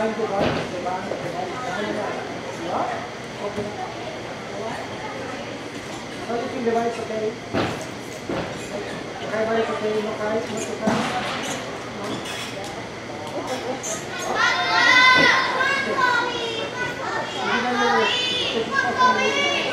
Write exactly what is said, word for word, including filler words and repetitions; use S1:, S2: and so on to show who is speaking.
S1: Divine, divine, divine, divine. Yeah? Okay. How do you think divine is okay? Okay, divine is okay, no guys, no okay. No?